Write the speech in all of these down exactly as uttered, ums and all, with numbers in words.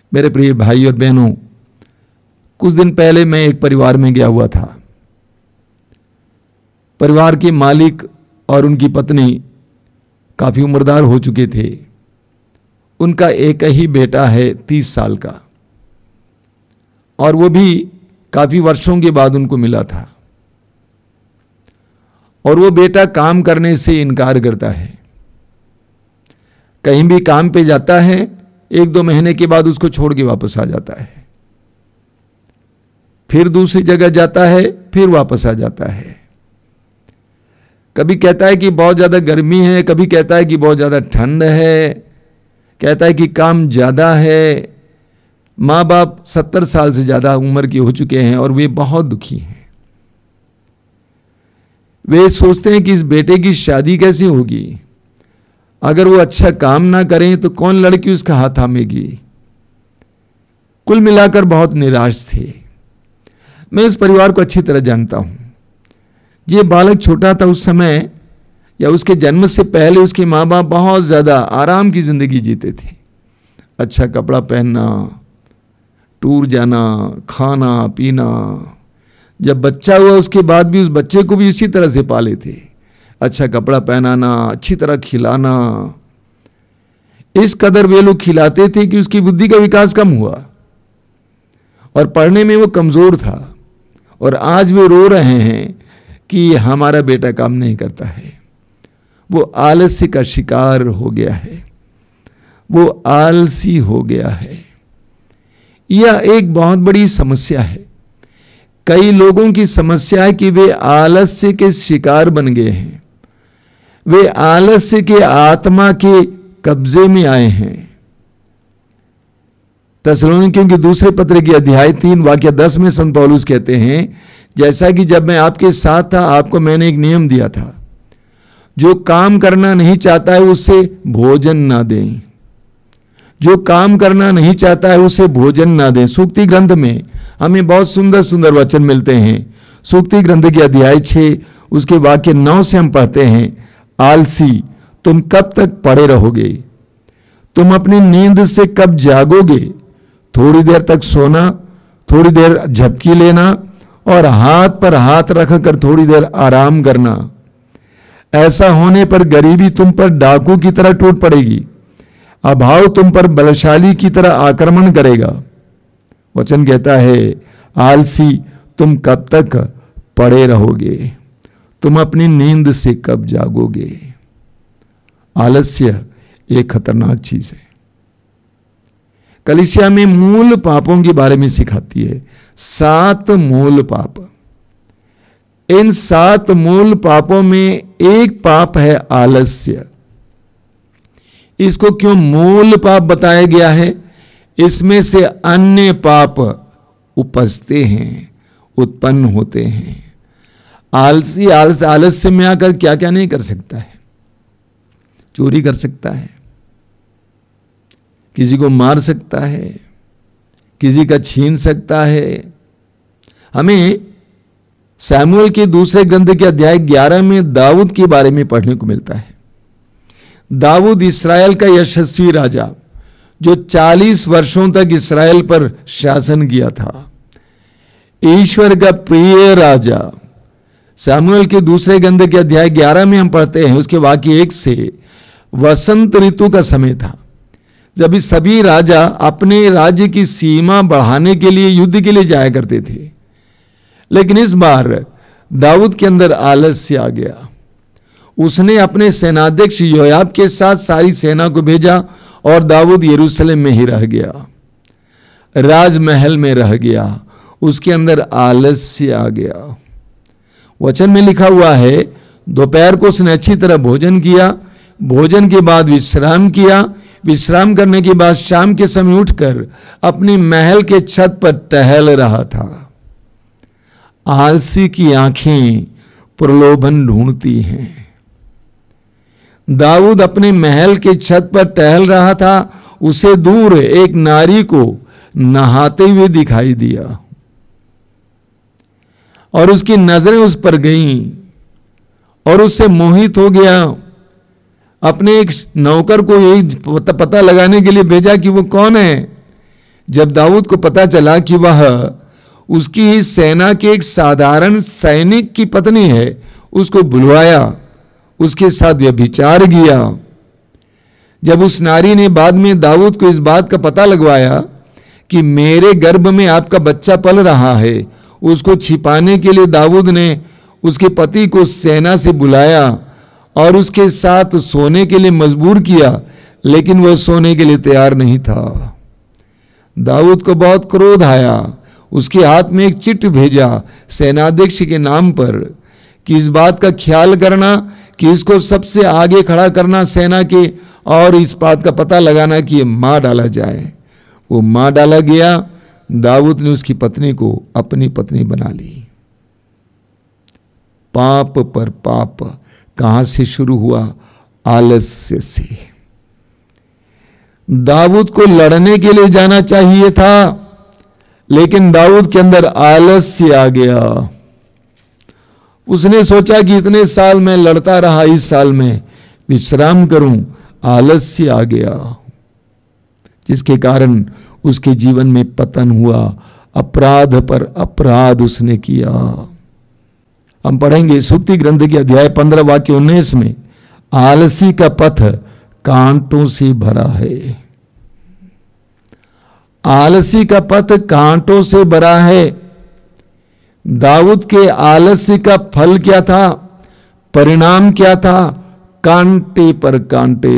मेरे प्रिय भाई और बहनों, कुछ दिन पहले मैं एक परिवार में गया हुआ था। परिवार के मालिक और उनकी पत्नी काफी उम्रदार हो चुके थे। उनका एक ही बेटा है तीस साल का, और वो भी काफी वर्षों के बाद उनको मिला था। और वो बेटा काम करने से इनकार करता है। कहीं भी काम पे जाता है, एक दो महीने के बाद उसको छोड़ के वापस आ जाता है। फिर दूसरी जगह जाता है, फिर वापस आ जाता है। कभी कहता है कि बहुत ज्यादा गर्मी है, कभी कहता है कि बहुत ज्यादा ठंड है, कहता है कि काम ज्यादा है। माँ बाप सत्तर साल से ज्यादा उम्र के हो चुके हैं और वे बहुत दुखी हैं। वे सोचते हैं कि इस बेटे की शादी कैसे होगी। अगर वो अच्छा काम ना करें तो कौन लड़की उसका हाथ थामेगी। कुल मिलाकर बहुत निराश थे। मैं इस परिवार को अच्छी तरह जानता हूं। ये बालक छोटा था उस समय, या उसके जन्म से पहले उसके माँ बाप बहुत ज्यादा आराम की जिंदगी जीते थे। अच्छा कपड़ा पहनना, टूर जाना, खाना पीना। जब बच्चा हुआ उसके बाद भी उस बच्चे को भी इसी तरह से पाले थे। अच्छा कपड़ा पहनाना, अच्छी तरह खिलाना। इस कदर वे लोग खिलाते थे कि उसकी बुद्धि का विकास कम हुआ और पढ़ने में वो कमजोर था। और आज वे रो रहे हैं कि हमारा बेटा काम नहीं करता है। वो आलस्य का शिकार हो गया है, वो आलसी हो गया है। यह एक बहुत बड़ी समस्या है। कई लोगों की समस्या है कि वे आलस्य के शिकार बन गए हैं। वे आलस्य के आत्मा के कब्जे में आए हैं। थिस्सलुनीकियों के दूसरे पत्र की अध्याय तीन वाक्य दस में संत पौलुस कहते हैं, जैसा कि जब मैं आपके साथ था आपको मैंने एक नियम दिया था, जो काम करना नहीं चाहता है उससे भोजन ना दें। जो काम करना नहीं चाहता है उसे भोजन ना दें। सूक्ति ग्रंथ में हमें बहुत सुंदर सुंदर वचन मिलते हैं। सूक्ति ग्रंथ के अध्याय छः उसके वाक्य नौ से हम पढ़ते हैं, आलसी तुम कब तक पड़े रहोगे, तुम अपनी नींद से कब जागोगे। थोड़ी देर तक सोना, थोड़ी देर झपकी लेना और हाथ पर हाथ रखकर थोड़ी देर आराम करना। ऐसा होने पर गरीबी तुम पर डाकू की तरह टूट पड़ेगी, अभाव तुम पर बलशाली की तरह आक्रमण करेगा। वचन कहता है, आलसी तुम कब तक पड़े रहोगे, तुम अपनी नींद से कब जागोगे। आलस्य एक खतरनाक चीज है। कलीसिया में मूल पापों के बारे में सिखाती है। सात मूल पाप। इन सात मूल पापों में एक पाप है आलस्य। इसको क्यों मूल पाप बताया गया है? इसमें से अन्य पाप उपजते हैं, उत्पन्न होते हैं। आलसी आलस आलस्य में आकर क्या क्या नहीं कर सकता है। चोरी कर सकता है, किसी को मार सकता है, किसी का छीन सकता है। हमें सैमुअल के दूसरे ग्रंथ के अध्याय ग्यारह में दाऊद के बारे में पढ़ने को मिलता है। दाऊद इस्राएल का यशस्वी राजा, जो चालीस वर्षों तक इस्राएल पर शासन किया था, ईश्वर का प्रिय राजा। सैमुअल के दूसरे ग्रंथ के अध्याय ग्यारह में हम पढ़ते हैं उसके वाक्य एक से, वसंत ऋतु का समय था, जब इस सभी राजा अपने राज्य की सीमा बढ़ाने के लिए युद्ध के लिए जाया करते थे। लेकिन इस बार दाऊद के अंदर आलस्य आ गया। उसने अपने सेनाध्यक्ष योआब के साथ सारी सेना को भेजा और दाऊद यरूशलेम में ही रह गया, राजमहल में रह गया। उसके अंदर आलस्य आ गया। वचन में लिखा हुआ है, दोपहर को उसने अच्छी तरह भोजन किया, भोजन के बाद विश्राम किया, विश्राम करने के बाद शाम के समय उठकर अपनी महल के छत पर टहल रहा था। आलसी की आंखें प्रलोभन ढूंढती हैं। दाऊद अपने महल के छत पर टहल रहा था। उसे दूर एक नारी को नहाते हुए दिखाई दिया और उसकी नजरें उस पर गईं और उससे मोहित हो गया। अपने एक नौकर को यही पता लगाने के लिए भेजा कि वो कौन है, जब दाऊद को पता चला कि वह उसकी ही सेना के एक साधारण सैनिक की पत्नी है, उसको बुलवाया, उसके साथ व्यभिचार किया। जब उस नारी ने बाद में दाऊद को इस बात का पता लगवाया कि मेरे गर्भ में आपका बच्चा पल रहा है, उसको छिपाने के लिए दाऊद ने उसके पति को सेना से बुलाया और उसके साथ सोने के लिए मजबूर किया, लेकिन वह सोने के लिए तैयार नहीं था। दाऊद को बहुत क्रोध आया, उसके हाथ में एक चिट्ठी भेजा सेनाध्यक्ष के नाम पर कि इस बात का ख्याल करना कि इसको सबसे आगे खड़ा करना सेना के, और इस बात का पता लगाना कि ये मार डाला जाए। वो मार डाला गया। दाऊद ने उसकी पत्नी को अपनी पत्नी बना ली। पाप पर पाप कहां से शुरू हुआ? आलस्य से। दाऊद को लड़ने के लिए जाना चाहिए था, लेकिन दाऊद के अंदर आलस्य आ गया। उसने सोचा कि इतने साल मैं लड़ता रहा, इस साल में विश्राम करूं। आलस्य आ गया, जिसके कारण उसके जीवन में पतन हुआ। अपराध पर अपराध उसने किया। हम पढ़ेंगे सूक्ति ग्रंथ के अध्याय पंद्रह वाक्य उन्नीस में, आलसी का पथ कांटों से भरा है। आलसी का पथ कांटों से भरा है। दाऊद के आलस्य का फल क्या था? परिणाम क्या था? कांटे पर कांटे।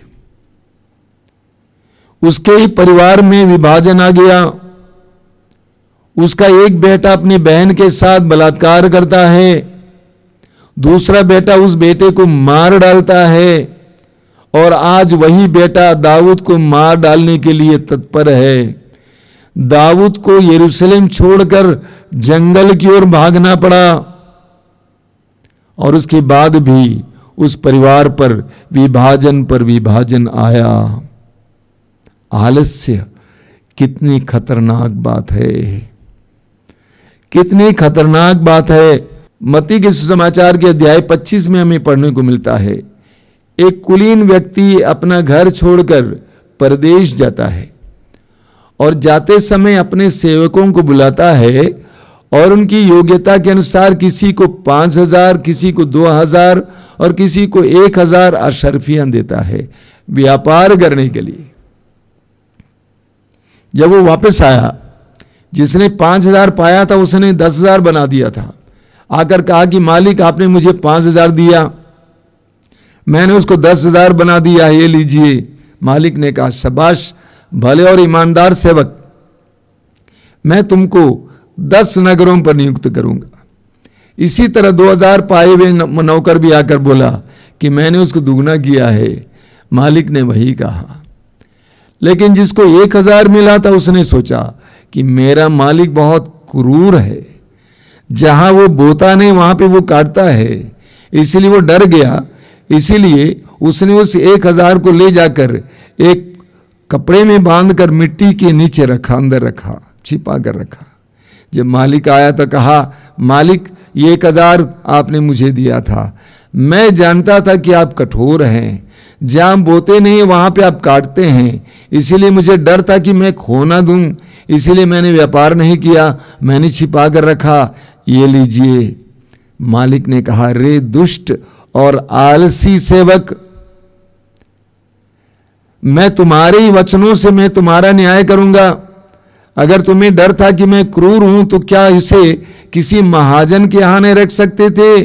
उसके ही परिवार में विभाजन आ गया। उसका एक बेटा अपनी बहन के साथ बलात्कार करता है, दूसरा बेटा उस बेटे को मार डालता है, और आज वही बेटा दाऊद को मार डालने के लिए तत्पर है। दाऊद को यरूशलेम छोड़कर जंगल की ओर भागना पड़ा, और उसके बाद भी उस परिवार पर विभाजन पर विभाजन आया। आलस्य कितनी खतरनाक बात है, कितनी खतरनाक बात है। मत्ती के सुसमाचार के अध्याय पच्चीस में हमें पढ़ने को मिलता है, एक कुलीन व्यक्ति अपना घर छोड़कर परदेश जाता है और जाते समय अपने सेवकों को बुलाता है और उनकी योग्यता के अनुसार किसी को पांच हजार, किसी को दो हजार और किसी को एक हजार अशर्फियां देता है व्यापार करने के लिए। जब वो वापस आया, जिसने पांच हजार पाया था उसने दस हजार बना दिया था। आकर कहा कि मालिक आपने मुझे पांच हजार दिया, मैंने उसको दस हजार बना दिया, ये लीजिए। मालिक ने कहा शाबाश भले और ईमानदार सेवक, मैं तुमको दस नगरों पर नियुक्त करूंगा। इसी तरह दो हजार पाए हुए नौकर भी आकर बोला कि मैंने उसको दुगना किया है। मालिक ने वही कहा। लेकिन जिसको एक हजार मिला था उसने सोचा कि मेरा मालिक बहुत क्रूर है, जहां वो बोता नहीं वहां पे वो काटता है, इसीलिए वो डर गया। इसीलिए उसने उस एक हजार को ले जाकर एक कपड़े में बांधकर मिट्टी के नीचे रखा, अंदर रखा, छिपा कर रखा। जब मालिक आया तो कहा मालिक ये एक हजार आपने मुझे दिया था, मैं जानता था कि आप कठोर हैं, जहां बोते नहीं वहां पे आप काटते हैं, इसीलिए मुझे डर था कि मैं खो ना दूं, इसीलिए मैंने व्यापार नहीं किया, मैंने छिपा कर रखा, ये लीजिए। मालिक ने कहा रे दुष्ट और आलसी सेवक, मैं तुम्हारे ही वचनों से मैं तुम्हारा न्याय करूंगा। अगर तुम्हें डर था कि मैं क्रूर हूं तो क्या इसे किसी महाजन के यहां नहीं रख सकते थे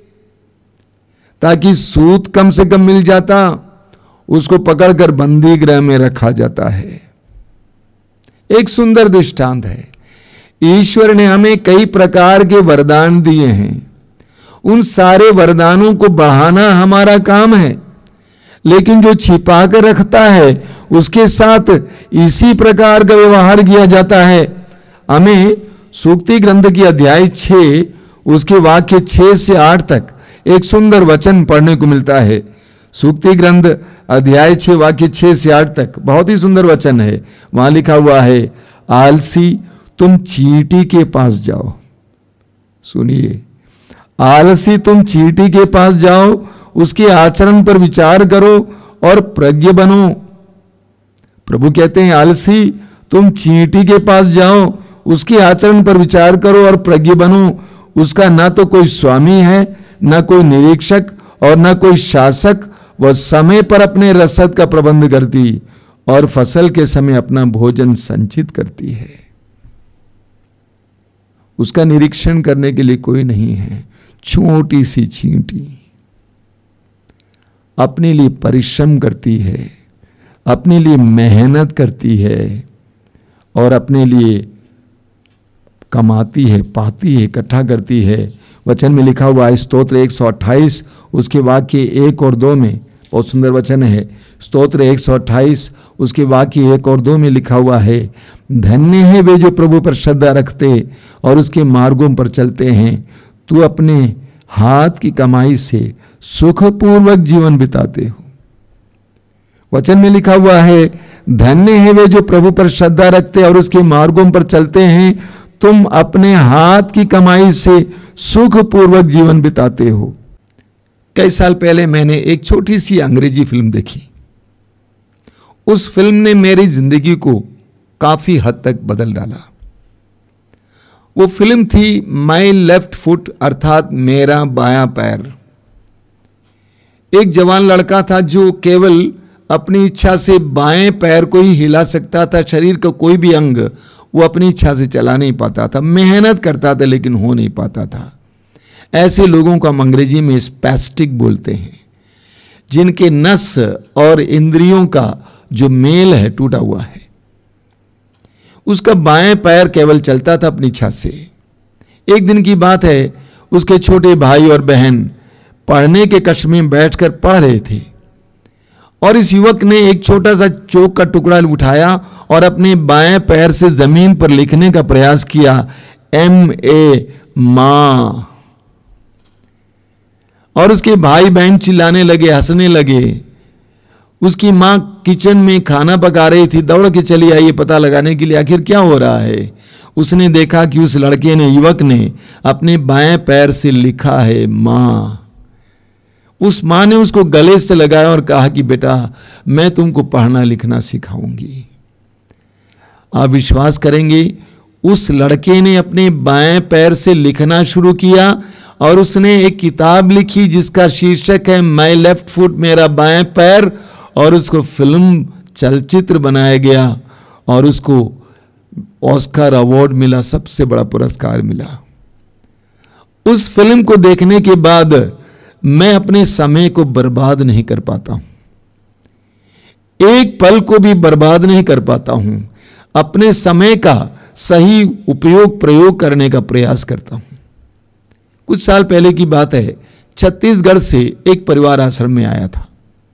ताकि सूद कम से कम मिल जाता? उसको पकड़कर बंदी गृह में रखा जाता है। एक सुंदर दृष्टांत है। ईश्वर ने हमें कई प्रकार के वरदान दिए हैं, उन सारे वरदानों को बढ़ाना हमारा काम है, लेकिन जो छिपा कर रखता है उसके साथ इसी प्रकार का व्यवहार किया जाता है। हमें सूक्ति ग्रंथ की अध्याय छह उसके वाक्य छह से आठ तक एक सुंदर वचन पढ़ने को मिलता है। सूक्ति ग्रंथ अध्याय छह वाक्य छह से आठ तक बहुत ही सुंदर वचन है। वहां लिखा हुआ है, आलसी तुम चींटी के पास जाओ। सुनिए, आलसी तुम चींटी के पास जाओ, उसके आचरण पर विचार करो और प्रज्ञ बनो। प्रभु कहते हैं आलसी तुम चींटी के पास जाओ, उसके आचरण पर विचार करो और प्रज्ञ बनो। उसका ना तो कोई स्वामी है, ना कोई निरीक्षक और ना कोई शासक। वह समय पर अपने रसद का प्रबंध करती और फसल के समय अपना भोजन संचित करती है। उसका निरीक्षण करने के लिए कोई नहीं है। छोटी सी चींटी अपने लिए परिश्रम करती है, अपने लिए मेहनत करती है और अपने लिए कमाती है, पाती है, इकट्ठा करती है। वचन में लिखा हुआ है, स्तोत्र एक सौ अट्ठाईस उसके वाक्य एक और दो में, बहुत सुंदर वचन है। स्तोत्र एक सौ अट्ठाईस उसके वाक्य एक और दो में लिखा हुआ है, धन्य है वे जो प्रभु पर श्रद्धा रखते और उसके मार्गों पर चलते हैं। तू अपने हाथ की कमाई से सुखपूर्वक जीवन बिताते हो। वचन में लिखा हुआ है, धन्य है वे जो प्रभु पर श्रद्धा रखते और उसके मार्गों पर चलते हैं। तुम अपने हाथ की कमाई से सुखपूर्वक जीवन बिताते हो। कई साल पहले मैंने एक छोटी सी अंग्रेजी फिल्म देखी। उस फिल्म ने मेरी जिंदगी को काफी हद तक बदल डाला। वो फिल्म थी माई लेफ्ट फुट, अर्थात मेरा बायां पैर। एक जवान लड़का था जो केवल अपनी इच्छा से बाएं पैर को ही हिला सकता था। शरीर का कोई भी अंग वो अपनी इच्छा से चला नहीं पाता था। मेहनत करता था लेकिन हो नहीं पाता था। ऐसे लोगों को हम अंग्रेजी में स्पैस्टिक बोलते हैं, जिनके नस और इंद्रियों का जो मेल है टूटा हुआ है। उसका बाएं पैर केवल चलता था अपनी इच्छा से। एक दिन की बात है, उसके छोटे भाई और बहन पढ़ने के कक्ष में बैठकर पढ़ रहे थे और इस युवक ने एक छोटा सा चौक का टुकड़ा उठाया और अपने बाएं पैर से जमीन पर लिखने का प्रयास किया, एम ए मां। और उसके भाई बहन चिल्लाने लगे, हंसने लगे। उसकी मां किचन में खाना पका रही थी, दौड़ के चली आई ये पता लगाने के लिए आखिर क्या हो रहा है। उसने देखा कि उस लड़के ने, युवक ने अपने बाएं पैर से लिखा है मां। उस मां ने उसको गले से लगाया और कहा कि बेटा मैं तुमको पढ़ना लिखना सिखाऊंगी। आप विश्वास करेंगे, उस लड़के ने अपने बाएं पैर से लिखना शुरू किया और उसने एक किताब लिखी जिसका शीर्षक है माई लेफ्ट फुट, मेरा बाएं पैर। और उसको फिल्म चलचित्र बनाया गया और उसको ऑस्कर अवार्ड मिला, सबसे बड़ा पुरस्कार मिला। उस फिल्म को देखने के बाद मैं अपने समय को बर्बाद नहीं कर पाता हूं, एक पल को भी बर्बाद नहीं कर पाता हूं। अपने समय का सही उपयोग प्रयोग करने का प्रयास करता हूं। कुछ साल पहले की बात है, छत्तीसगढ़ से एक परिवार आश्रम में आया था।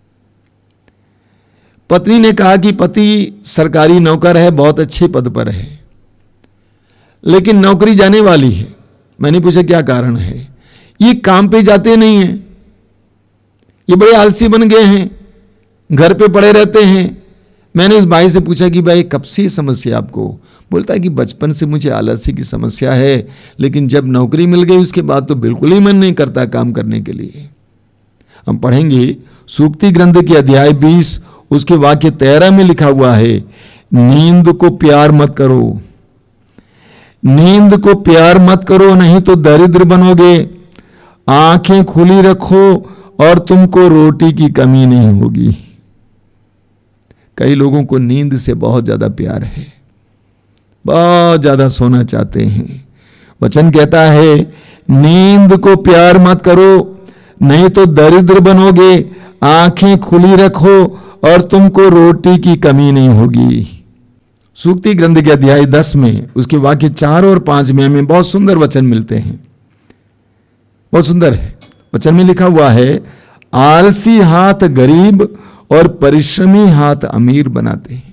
पत्नी ने कहा कि पति सरकारी नौकर है, बहुत अच्छे पद पर है, लेकिन नौकरी जाने वाली है। मैंने पूछा क्या कारण है। ये काम पे जाते नहीं हैं, ये बड़े आलसी बन गए हैं, घर पे पड़े रहते हैं। मैंने उस भाई से पूछा कि भाई कब से समस्या आपको। बोलता है कि बचपन से मुझे आलस्य की समस्या है, लेकिन जब नौकरी मिल गई उसके बाद तो बिल्कुल ही मन नहीं करता काम करने के लिए। हम पढ़ेंगे सूक्ति ग्रंथ के अध्याय बीस उसके वाक्य तेरह में लिखा हुआ है, नींद को प्यार मत करो, नींद को प्यार मत करो नहीं तो दरिद्र बनोगे। आंखें खुली रखो और तुमको रोटी की कमी नहीं होगी। कई लोगों को नींद से बहुत ज्यादा प्यार है, बहुत ज्यादा सोना चाहते हैं। वचन कहता है नींद को प्यार मत करो नहीं तो दरिद्र बनोगे। आंखें खुली रखो और तुमको रोटी की कमी नहीं होगी। सूक्ति ग्रंथ के अध्याय दस में उसके वाक्य चार और पांच में हमें बहुत सुंदर वचन मिलते हैं, बहुत सुंदर है। वचन में लिखा हुआ है, आलसी हाथ गरीब और परिश्रमी हाथ अमीर बनाते हैं।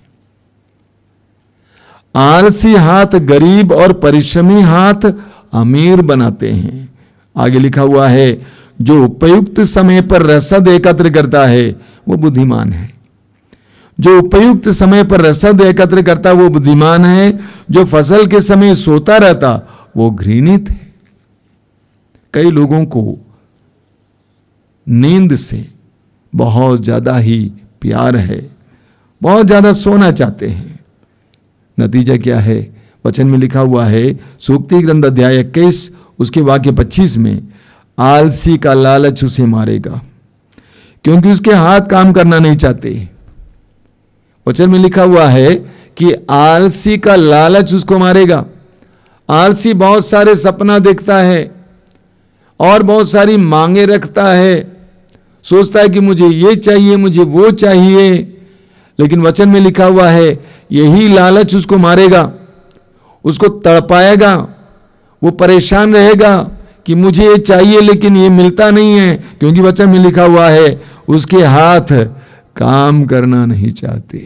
आलसी हाथ गरीब और परिश्रमी हाथ अमीर बनाते हैं। आगे लिखा हुआ है, जो उपयुक्त समय पर रसद एकत्र करता है वो बुद्धिमान है। जो उपयुक्त समय पर रसद एकत्र करता वो बुद्धिमान है। जो फसल के समय सोता रहता वो घृणित है। कई लोगों को नींद से बहुत ज्यादा ही प्यार है, बहुत ज्यादा सोना चाहते हैं। नतीजा क्या है? वचन में लिखा हुआ है, सूक्ति ग्रंथ अध्याय इक्कीस उसके वाक्य पच्चीस में, आलसी का लालच उसे मारेगा क्योंकि उसके हाथ काम करना नहीं चाहते। वचन में लिखा हुआ है कि आलसी का लालच उसको मारेगा। आलसी बहुत सारे सपना देखता है और बहुत सारी मांगे रखता है, सोचता है कि मुझे ये चाहिए, मुझे वो चाहिए, लेकिन वचन में लिखा हुआ है यही लालच उसको मारेगा, उसको तड़पाएगा, वो परेशान रहेगा कि मुझे ये चाहिए लेकिन ये मिलता नहीं है, क्योंकि वचन में लिखा हुआ है उसके हाथ काम करना नहीं चाहते।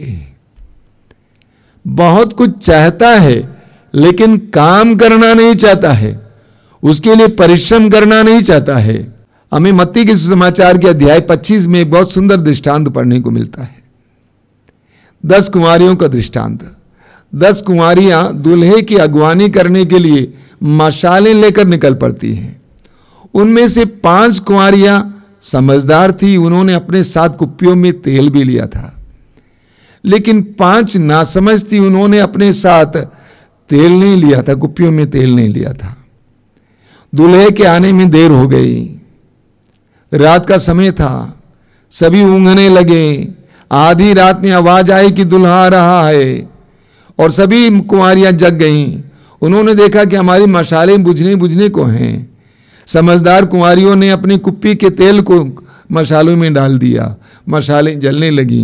बहुत कुछ चाहता है लेकिन काम करना नहीं चाहता है, उसके लिए परिश्रम करना नहीं चाहता है। हमें मत्ती के सुसमाचार के अध्याय पच्चीस में एक बहुत सुंदर दृष्टांत पढ़ने को मिलता है, दस कुंवारियों का दृष्टांत। दस कुंवारियां दूल्हे की अगवानी करने के लिए मशालें लेकर निकल पड़ती हैं। उनमें से पांच कुंवारियां समझदार थी, उन्होंने अपने साथ कुप्पियों में तेल भी लिया था, लेकिन पांच नासमझ थी, उन्होंने अपने साथ तेल नहीं लिया था, कुप्पियों में तेल नहीं लिया था। दूल्हे के आने में देर हो गई, रात का समय था, सभी ऊँघने लगे। आधी रात में आवाज आई कि दूल्हा आ रहा है और सभी कुंवारियां जग गईं। उन्होंने देखा कि हमारी मशालें बुझने बुझने को हैं। समझदार कुंवारियों ने अपनी कुप्पी के तेल को मशालों में डाल दिया, मशालें जलने लगीं।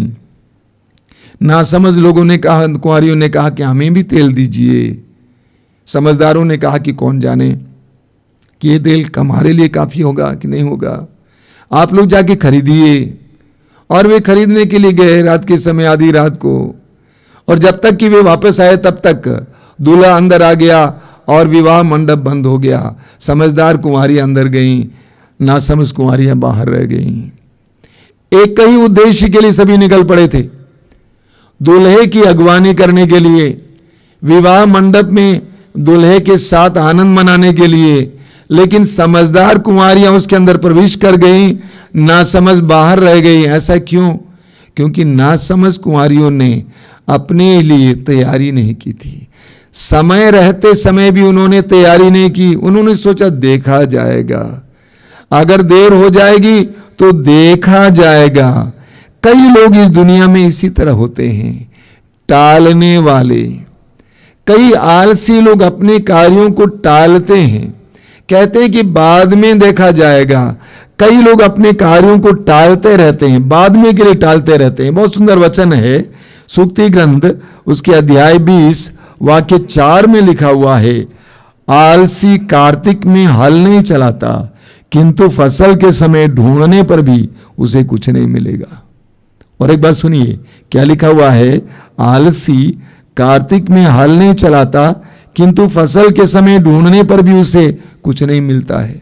नासमझ लोगों ने कहा, कुंवारियों ने कहा कि हमें भी तेल दीजिए। समझदारों ने कहा कि कौन जाने कि ये तेल हमारे लिए काफ़ी होगा कि नहीं होगा, आप लोग जाके खरीदिए। और वे खरीदने के लिए गए रात के समय, आधी रात को, और जब तक कि वे वापस आए तब तक दूल्हा अंदर आ गया और विवाह मंडप बंद हो गया। समझदार कुंवारियां अंदर गईं, नासमझ कुंवारियां बाहर रह गईं। एक ही उद्देश्य के लिए सभी निकल पड़े थे, दूल्हे की अगवानी करने के लिए, विवाह मंडप में दूल्हे के साथ आनंद मनाने के लिए। लेकिन समझदार कुंवारियां उसके अंदर प्रवेश कर गईं, नासमझ बाहर रह गई। ऐसा क्यों? क्योंकि नासमझ कुंवारियों ने अपने लिए तैयारी नहीं की थी। समय रहते समय भी उन्होंने तैयारी नहीं की। उन्होंने सोचा देखा जाएगा, अगर देर हो जाएगी तो देखा जाएगा। कई लोग इस दुनिया में इसी तरह होते हैं, टालने वाले। कई आलसी लोग अपने कार्यों को टालते हैं, कहते हैं कि बाद में देखा जाएगा। कई लोग अपने कार्यों को टालते रहते हैं, बाद में के लिए टालते रहते हैं। बहुत सुंदर वचन है, सूक्ति ग्रंथ उसके अध्याय बीस वाक्य चार में लिखा हुआ है, आलसी कार्तिक में हल नहीं चलाता, किंतु फसल के समय ढूंढने पर भी उसे कुछ नहीं मिलेगा। और एक बार सुनिए क्या लिखा हुआ है, आलसी कार्तिक में हल नहीं चलाता, किंतु फसल के समय ढूंढने पर भी उसे कुछ नहीं मिलता है।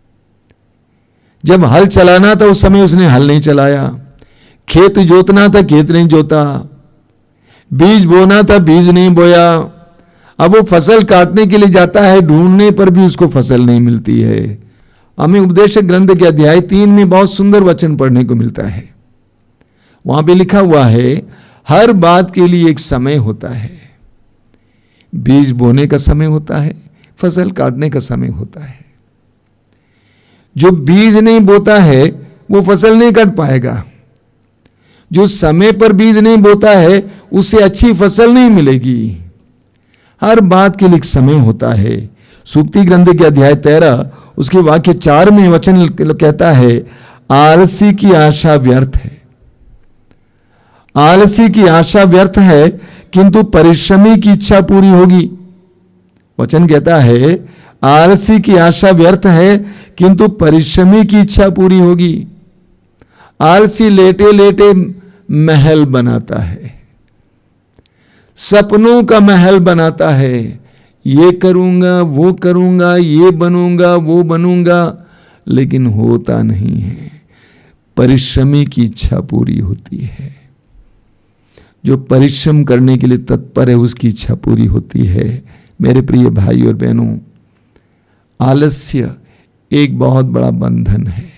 जब हल चलाना था उस समय उसने हल नहीं चलाया, खेत जोतना था खेत नहीं जोता, बीज बोना था बीज नहीं बोया। अब वो फसल काटने के लिए जाता है, ढूंढने पर भी उसको फसल नहीं मिलती है। हमें उपदेशक ग्रंथ के अध्याय तीन में बहुत सुंदर वचन पढ़ने को मिलता है। वहां पे लिखा हुआ है, हर बात के लिए एक समय होता है। बीज बोने का समय होता है, फसल काटने का समय होता है। जो बीज नहीं बोता है वो फसल नहीं काट पाएगा। जो समय पर बीज नहीं बोता है उसे अच्छी फसल नहीं मिलेगी। हर बात के लिए एक समय होता है। सूक्ति ग्रंथ के अध्याय तेरह उसके वाक्य चार में वचन कहता है, आलसी की आशा व्यर्थ है। आलसी की आशा व्यर्थ है, किंतु परिश्रमी की इच्छा पूरी होगी। वचन कहता है, आलसी की आशा व्यर्थ है, किंतु परिश्रमी की इच्छा पूरी होगी। आलसी लेटे लेटे महल बनाता है, सपनों का महल बनाता है, ये करूंगा वो करूंगा, ये बनूंगा वो बनूंगा, लेकिन होता नहीं है। परिश्रमी की इच्छा पूरी होती है। जो परिश्रम करने के लिए तत्पर है उसकी इच्छा पूरी होती है। मेरे प्रिय भाई और बहनों, आलस्य एक बहुत बड़ा बंधन है।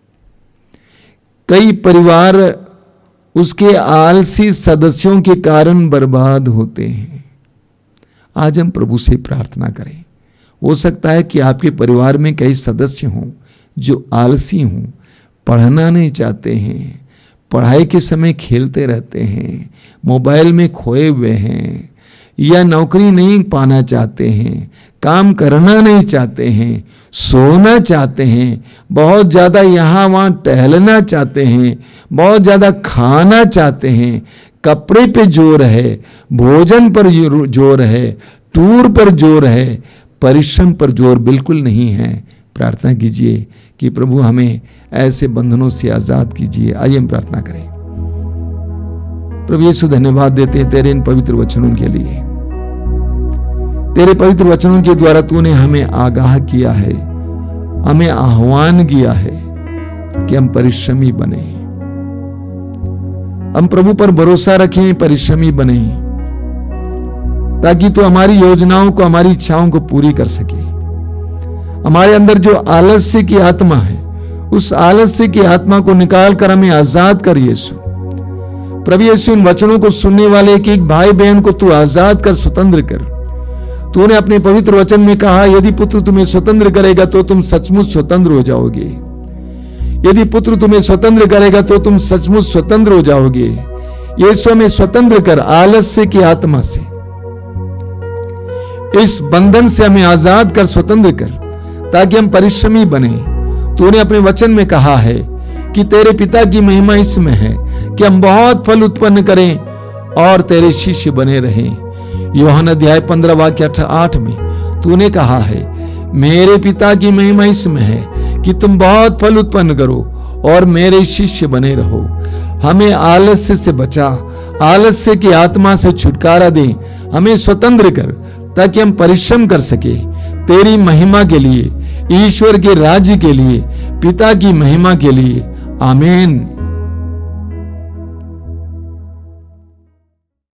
कई परिवार उसके आलसी सदस्यों के कारण बर्बाद होते हैं। आज हम प्रभु से प्रार्थना करें। हो सकता है कि आपके परिवार में कई सदस्य हों जो आलसी हों, पढ़ना नहीं चाहते हैं, पढ़ाई के समय खेलते रहते हैं, मोबाइल में खोए हुए हैं, या नौकरी नहीं पाना चाहते हैं, काम करना नहीं चाहते हैं, सोना चाहते हैं, बहुत ज़्यादा यहाँ वहाँ टहलना चाहते हैं, बहुत ज़्यादा खाना चाहते हैं, कपड़े पे जोर है, भोजन पर जोर है, टूर पर जोर है, परिश्रम पर जोर बिल्कुल नहीं है। प्रार्थना कीजिए कि प्रभु हमें ऐसे बंधनों से आजाद कीजिए। आइए हम प्रार्थना करें। प्रभु यीशु धन्यवाद देते हैं तेरे इन पवित्र वचनों के लिए। तेरे पवित्र वचनों के द्वारा तूने हमें आगाह किया है, हमें आह्वान किया है कि हम परिश्रमी बने, हम प्रभु पर भरोसा रखें, परिश्रमी बने, ताकि तू हमारी योजनाओं को, हमारी इच्छाओं को पूरी कर सके। हमारे अंदर जो आलस्य की आत्मा है, उस आलस्य की आत्मा को निकाल कर हमें आजाद कर यीशु। प्रभु यीशु, इन वचनों को सुनने वाले एक एक भाई बहन को तू आजाद कर, स्वतंत्र कर। तूने अपने पवित्र वचन में कहा, यदि पुत्र तुम्हें स्वतंत्र करेगा तो तुम सचमुच स्वतंत्र हो जाओगे। यदि पुत्र तुम्हें स्वतंत्र करेगा तो तुम सचमुच स्वतंत्र हो जाओगे। यीशु हमें स्वतंत्र कर, आलस्य की आत्मा से, इस बंधन से हमें आजाद कर, स्वतंत्र कर, ताकि हम परिश्रमी बने। तूने अपने वचन में कहा है कि तेरे पिता की महिमा इसमें है कि हम बहुत फल उत्पन्न करें और तेरे शिष्य बने रहें। यूहन्ना अध्याय पंद्रह वाक्य आठ में तूने कहा है, मेरे पिता की महिमा इसमें है कि तुम बहुत फल उत्पन्न करो और मेरे शिष्य बने रहो। हमें आलस्य से बचा, आलस्य की आत्मा से छुटकारा दे, हमें स्वतंत्र कर, ताकि हम परिश्रम कर सके तेरी महिमा के लिए, ईश्वर के राज्य के लिए, पिता की महिमा के लिए। आमीन।